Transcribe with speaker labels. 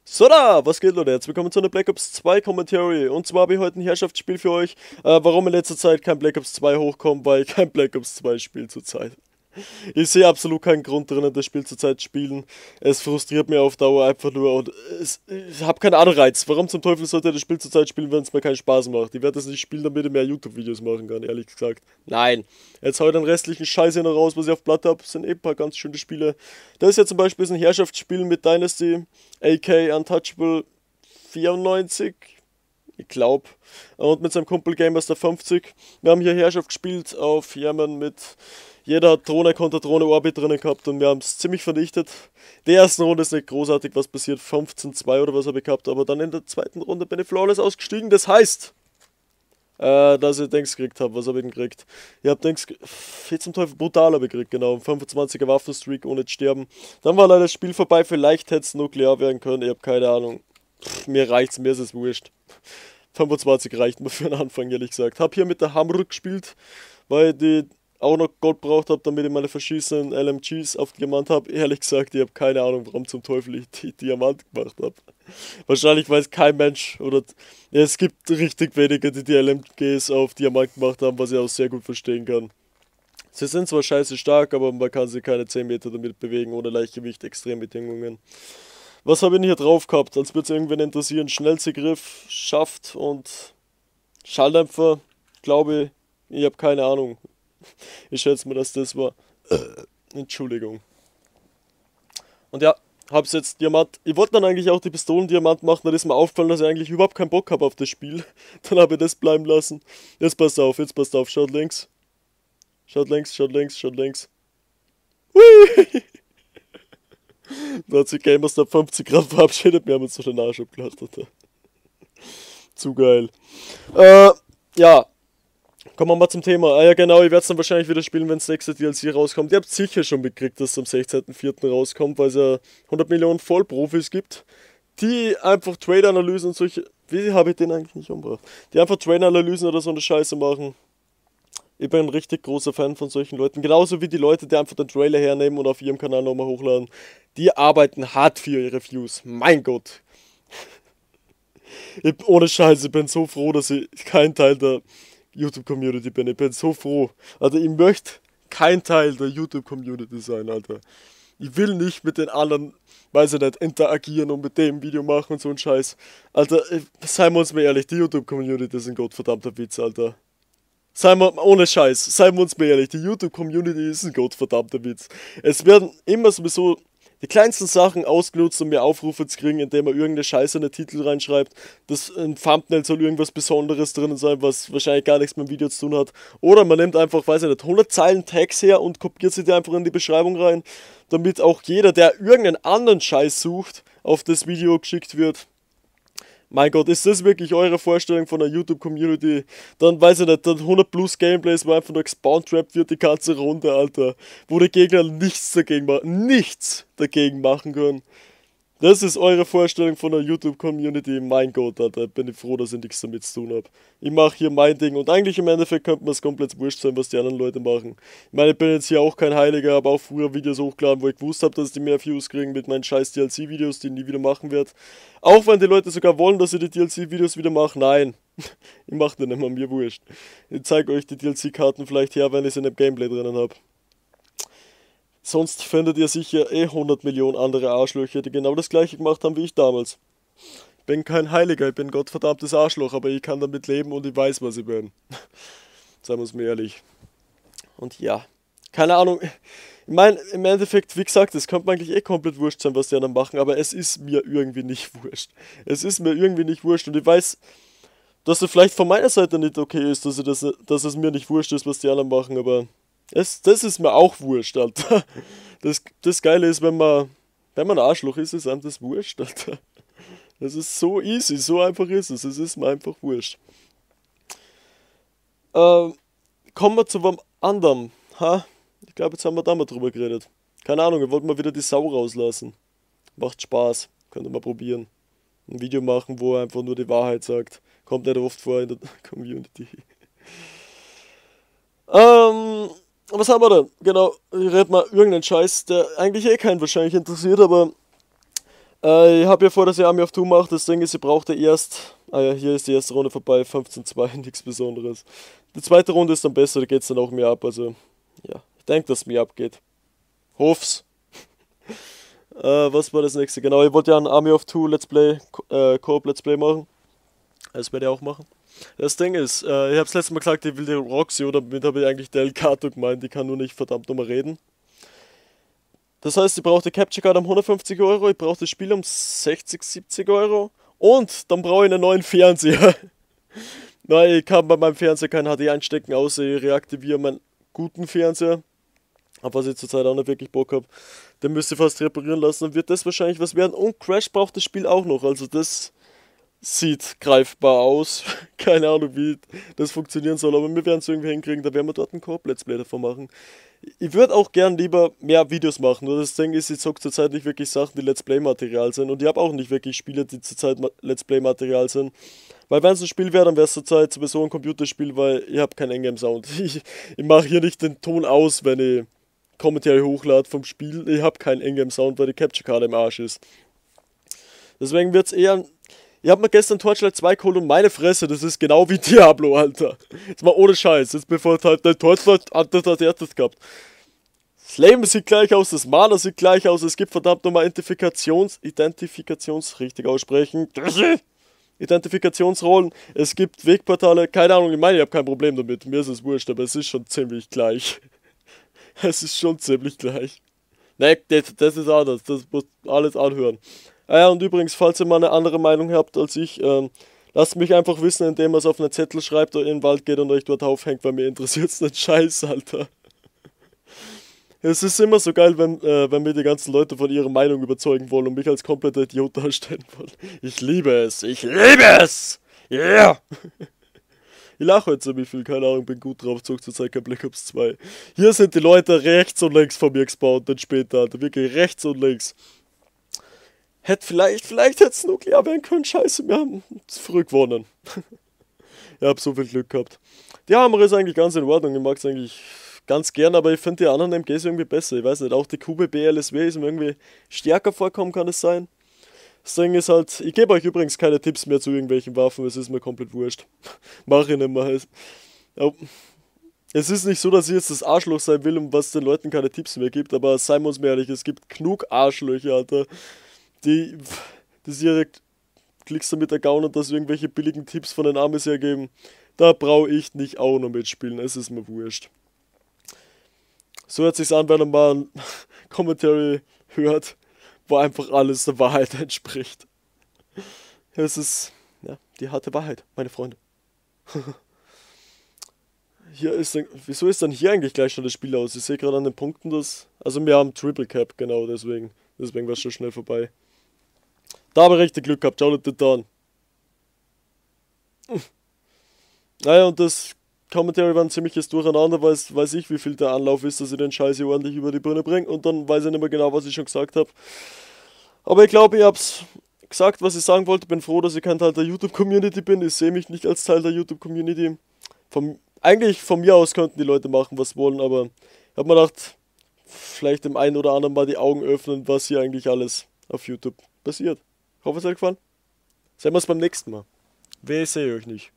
Speaker 1: So da, was geht Leute, herzlich willkommen zu einer Black Ops 2 Commentary. Und zwar habe ich heute ein Herrschaftsspiel für euch. Warum in letzter Zeit kein Black Ops 2 hochkommt, weil kein Black Ops 2 Spiel zurzeit. Ich sehe absolut keinen Grund darin, das Spiel zurzeit zu spielen. Es frustriert mich auf Dauer einfach nur und ich habe keinen Anreiz. Warum zum Teufel sollte ich das Spiel zurzeit spielen, wenn es mir keinen Spaß macht? Ich werde das nicht spielen, damit ich mehr YouTube-Videos machen kann, ehrlich gesagt. Nein. Jetzt hau ich den restlichen Scheiß hier noch raus, was ich auf Blatt habe. Das sind ein paar ganz schöne Spiele. Da ist ja zum Beispiel ein Herrschaftsspiel mit Dynasty, AK Untouchable 94. Ich glaube. Und mit seinem Kumpel Gamemaster 50. Wir haben hier Herrschaft gespielt auf Yemen mit... Jeder hat Drohne kontra Drohne Orbit drinnen gehabt und wir haben es ziemlich vernichtet. Der ersten Runde ist nicht großartig was passiert, 15-2 oder was habe ich gehabt, aber dann in der zweiten Runde bin ich flawless ausgestiegen. Das heißt, dass ich Dings gekriegt habe. Was habe ich denn gekriegt? Ich habe Dings, viel zum Teufel brutal habe ich gekriegt, genau. 25er Waffenstreak ohne zu sterben. Dann war leider das Spiel vorbei, vielleicht hätte es nuklear werden können, ich habe keine Ahnung. Mir reicht's, mir ist es wurscht. 25 reicht mir für den Anfang, ehrlich gesagt. Hab hier mit der Hamruk gespielt, weil die auch noch Gold braucht habe, damit ich meine verschießenden LMGs auf Diamant habe. Ehrlich gesagt, ich habe keine Ahnung, warum zum Teufel ich die Diamant gemacht habe. Wahrscheinlich weiß kein Mensch oder es gibt richtig wenige, die LMGs auf Diamant gemacht haben, was ich auch sehr gut verstehen kann. Sie sind zwar scheiße stark, aber man kann sie keine 10 Meter damit bewegen, ohne Leichtgewicht, Extrembedingungen. Was habe ich denn hier drauf gehabt? Als würde es irgendwen interessieren. Schnellster Griff, Schaft und Schalldämpfer, glaube ich. Ich habe keine Ahnung. Ich schätze mal, dass das war. Entschuldigung. Und ja, hab's jetzt Diamant. Ich wollte dann eigentlich auch die Pistolen-Diamant machen, dann ist mir aufgefallen, dass ich eigentlich überhaupt keinen Bock habe auf das Spiel. Dann habe ich das bleiben lassen. Jetzt passt auf, schaut links. Schaut links, schaut links, schaut links. Hui! Da hat sich Gamemaster 50 Grad verabschiedet, wir haben uns so den Arsch abgelacht. Zu geil. Ja. Kommen wir mal zum Thema. Ah ja genau, ich werde es dann wahrscheinlich wieder spielen, wenn das nächste DLC rauskommt. Ihr habt sicher schon mitgekriegt, dass es am 16.04. rauskommt, weil es ja 100 Millionen Vollprofis gibt, die einfach Trade-Analysen und solche... Wie habe ich den eigentlich nicht umgebracht? Die einfach Trade-Analysen oder so eine Scheiße machen. Ich bin ein richtig großer Fan von solchen Leuten. Genauso wie die Leute, die einfach den Trailer hernehmen und auf ihrem Kanal nochmal hochladen. Die arbeiten hart für ihre Views. Mein Gott. Ohne Scheiße, ich bin so froh, dass ich kein Teil der YouTube-Community bin. Ich bin so froh. Also ich möchte kein Teil der YouTube-Community sein, Alter. Ich will nicht mit den anderen, weiß ich nicht, interagieren und mit dem Video machen und so ein Scheiß. Alter, seien wir uns mal ehrlich, die YouTube-Community ist ein gottverdammter Witz, Alter. Seien wir, ohne Scheiß, seien wir uns mal ehrlich, die YouTube-Community ist ein gottverdammter Witz. Es werden immer sowieso die kleinsten Sachen ausgenutzt, um mehr Aufrufe zu kriegen, indem man irgendeine Scheiße in den Titel reinschreibt. Das ein Thumbnail soll irgendwas Besonderes drin sein, was wahrscheinlich gar nichts mit dem Video zu tun hat. Oder man nimmt einfach, weiß ich nicht, 100 Zeilen Tags her und kopiert sie die einfach in die Beschreibung rein, damit auch jeder, der irgendeinen anderen Scheiß sucht, auf das Video geschickt wird. Mein Gott, ist das wirklich eure Vorstellung von der YouTube-Community? Dann weiß ich nicht, dann 100 plus Gameplays, wo einfach nur gespawntrapped wird die ganze Runde, Alter. Wo die Gegner nichts dagegen machen können. Das ist eure Vorstellung von der YouTube-Community. Mein Gott, Alter, bin ich froh, dass ich nichts damit zu tun habe. Ich mache hier mein Ding und eigentlich im Endeffekt könnte mir es komplett wurscht sein, was die anderen Leute machen. Ich meine, ich bin jetzt hier auch kein Heiliger, habe auch früher Videos hochgeladen, wo ich gewusst habe, dass die mehr Views kriegen mit meinen scheiß DLC-Videos, die ich nie wieder machen werde. Auch wenn die Leute sogar wollen, dass ich die DLC-Videos wieder mache, nein. Ich mache den nicht mehr, mir wurscht. Ich zeige euch die DLC-Karten vielleicht her, wenn ich sie in einem Gameplay drinnen habe. Sonst findet ihr sicher 100 Millionen andere Arschlöcher, die genau das gleiche gemacht haben wie ich damals. Ich bin kein Heiliger, ich bin ein gottverdammtes Arschloch, aber ich kann damit leben und ich weiß, was ich bin. Seien wir uns mal ehrlich. Und ja, keine Ahnung. Ich meine, im Endeffekt, wie gesagt, es könnte mir eigentlich komplett wurscht sein, was die anderen machen, aber es ist mir irgendwie nicht wurscht. Es ist mir irgendwie nicht wurscht und ich weiß, dass es vielleicht von meiner Seite nicht okay ist, dass es mir nicht wurscht ist, was die anderen machen, aber... Das ist mir auch wurscht, Alter. Das Geile ist, wenn man ein Arschloch ist, ist einem das wurscht, Alter. Das ist so easy, so einfach ist es. Es ist mir einfach wurscht. Kommen wir zu was anderem. Ich glaube, jetzt haben wir da mal drüber geredet. Keine Ahnung, wir wollten mal wieder die Sau rauslassen. Macht Spaß. Könnt ihr mal probieren. Ein Video machen, wo er einfach nur die Wahrheit sagt. Kommt nicht oft vor in der Community. Was haben wir denn? Genau, ich rede mal irgendeinen Scheiß, der eigentlich keinen wahrscheinlich interessiert, aber Ich habe ja vor, dass ich Army of Two mache. Das Ding ist, ihr braucht ja erst. Ah ja, hier ist die erste Runde vorbei. 15-2, nichts Besonderes. Die zweite Runde ist dann besser, da geht es dann auch mehr ab. Also, ja, ich denke, dass es mehr abgeht. Hoff's. Was war das nächste? Genau, ich wollte ja ein Army of Two Let's Play, Co-op Let's Play machen. Das werde ich auch machen. Das Ding ist, ich habe es letztes Mal gesagt, ich will die Roxy, oder damit habe ich eigentlich Del Kato gemeint, die kann nur nicht verdammt nochmal reden. Das heißt, ich brauche die Capture Card um 150 Euro, ich brauche das Spiel um 60, 70 Euro und dann brauche ich einen neuen Fernseher. Weil ich kann bei meinem Fernseher kein HD einstecken, außer ich reaktiviere meinen guten Fernseher. Aber was ich zurzeit auch nicht wirklich Bock habe, den müsst ihr fast reparieren lassen, dann wird das wahrscheinlich was werden. Und Crash braucht das Spiel auch noch, also das sieht greifbar aus. Keine Ahnung, wie das funktionieren soll, aber wir werden es irgendwie hinkriegen, da werden wir dort einen Co-op-Let's Play davon machen. Ich würde auch gern lieber mehr Videos machen, nur das Ding ist, ich zocke zurzeit nicht wirklich Sachen, die Let's Play-Material sind und ich habe auch nicht wirklich Spiele, die zurzeit Let's Play-Material sind. Weil wenn es ein Spiel wäre, dann wäre es zurzeit sowieso ein Computerspiel, weil ich habe keinen Endgame-Sound. Ich mache hier nicht den Ton aus, wenn ich Kommentare hochlade vom Spiel. Ich habe keinen Endgame-Sound, weil die Capture-Card im Arsch ist. Deswegen wird es eher. Ich habe mir gestern Torchlight 2 geholt und meine Fresse, das ist genau wie Diablo, Alter. Jetzt mal ohne Scheiß, jetzt bevor halt der Torchlight das gehabt. Das Leben sieht gleich aus, das Mana sieht gleich aus, es gibt verdammt nochmal richtig aussprechen. Identifikationsrollen, es gibt Wegportale, keine Ahnung, ich meine, ich habe kein Problem damit, mir ist es wurscht, aber es ist schon ziemlich gleich. Es ist schon ziemlich gleich. Ne, das ist anders, das muss alles anhören. Ah ja, und übrigens, falls ihr mal eine andere Meinung habt als ich, lasst mich einfach wissen, indem ihr es auf einen Zettel schreibt oder in den Wald geht und euch dort aufhängt, weil mir interessiert es nicht Scheiß, Alter. Es ist immer so geil, wenn mir die ganzen Leute von ihrer Meinung überzeugen wollen und mich als kompletter Idiot darstellen wollen. Ich liebe es, ich liebe es! Yeah! Ich lache heute ziemlich viel, keine Ahnung, bin gut drauf, zog zurzeit kein Black Ops 2. Hier sind die Leute rechts und links von mir gespawnt, dann später, Alter, wirklich rechts und links. Vielleicht hätte es nuklear werden können, scheiße, wir haben es früh gewonnen. Ich hab so viel Glück gehabt. Die Hammer ist eigentlich ganz in Ordnung, ich mag es eigentlich ganz gern, aber ich finde die anderen MGs irgendwie besser, ich weiß nicht, auch die QBB LSW ist mir irgendwie stärker vorkommen, kann es sein. Das Ding ist halt, ich gebe euch übrigens keine Tipps mehr zu irgendwelchen Waffen, es ist mir komplett wurscht. Mach ich nicht mehr. Es ist nicht so, dass ich jetzt das Arschloch sein will und was den Leuten keine Tipps mehr gibt, aber seien wir uns mal ehrlich, es gibt genug Arschlöcher, Alter, die ihre Klicks damit ergaunern, dass irgendwelche billigen Tipps von den Amis hergeben. Da brauche ich nicht auch noch mitspielen, es ist mir wurscht. So hört sich's an, wenn man mal ein Commentary hört, wo einfach alles der Wahrheit entspricht. Es ist, ja, die harte Wahrheit, meine Freunde. Wieso ist dann hier eigentlich gleich schon das Spiel aus? Ich sehe gerade an den Punkten, dass, also wir haben Triple Cap, genau, deswegen war es schon schnell vorbei. Da habe ich richtig Glück gehabt, schaut das da an. Naja, und das Commentary war ein ziemliches Durcheinander, weiß ich, wie viel der Anlauf ist, dass ich den Scheiß hier ordentlich über die Bühne bringe. Und dann weiß ich nicht mehr genau, was ich schon gesagt habe. Aber ich glaube, ich hab's gesagt, was ich sagen wollte. Bin froh, dass ich kein Teil der YouTube-Community bin. Ich sehe mich nicht als Teil der YouTube-Community. Eigentlich von mir aus könnten die Leute machen, was wollen, aber ich habe mir gedacht, vielleicht dem einen oder anderen mal die Augen öffnen, was hier eigentlich alles auf YouTube passiert. Ich hoffe, es hat euch gefallen. Sehen wir uns beim nächsten Mal. Wer sehe euch nicht.